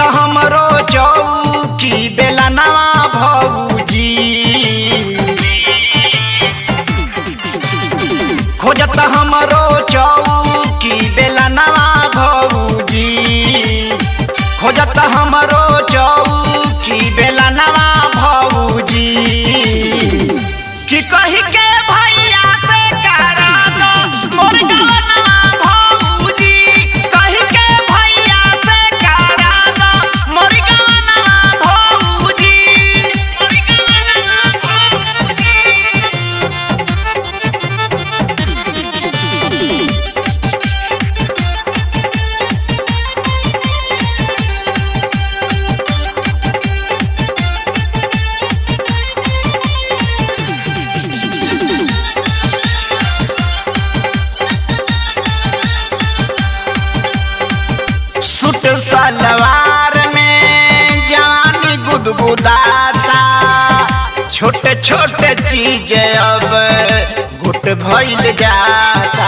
हमरो चौकी बेलनवा भौजी, खोजत हमरो चौकी बेलनवा भौजी, खोजत हमरो चौकी बेलनवा भौजी। कि कही के भैया से करा दो मोर गवनवा भौजी, कही के भैया से करा दो मोर गवनवा भौजी, मोर गवनवा भौजी। सूट सलवार में जवानी गुदगुदाता, छोटे छोटे चीज अब घुट भइल जाता,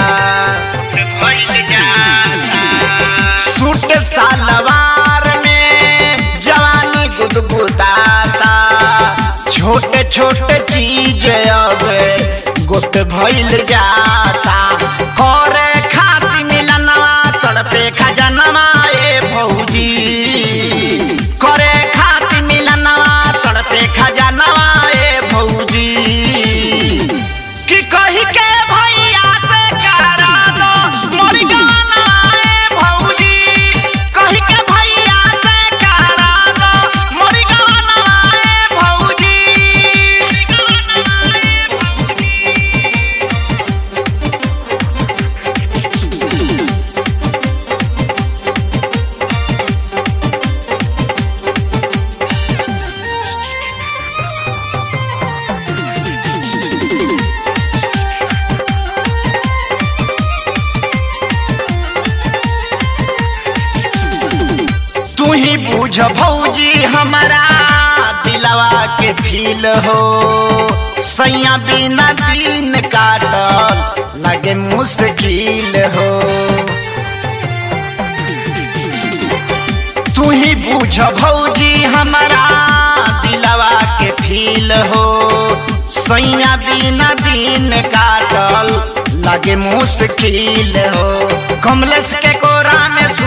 सूट सलवार में जवानी गुदगुदाता, छोटे छोटे चीज अब घुट भइल जाता। करे खाती मिलनवा तड़पे खजनवा ए भौजी, करे खाती मिलनवा तड़पे खजनवा ए भौजी। कि कही के भैया से करा दो मोर गवनवा ए भौजी, कही के भैया से करा दो मोर गवनवा ए भौजी। तू ही बुझ भौजी हमारा दिलवा के फील हो, सैया बिना दिन काटल लगे मुश्किल हो। तू ही बुझ भौजी हमारा दिलवा के फील हो, सैया बिना दिन काटल लगे मुश्किल हो। कमलेश के कोरा में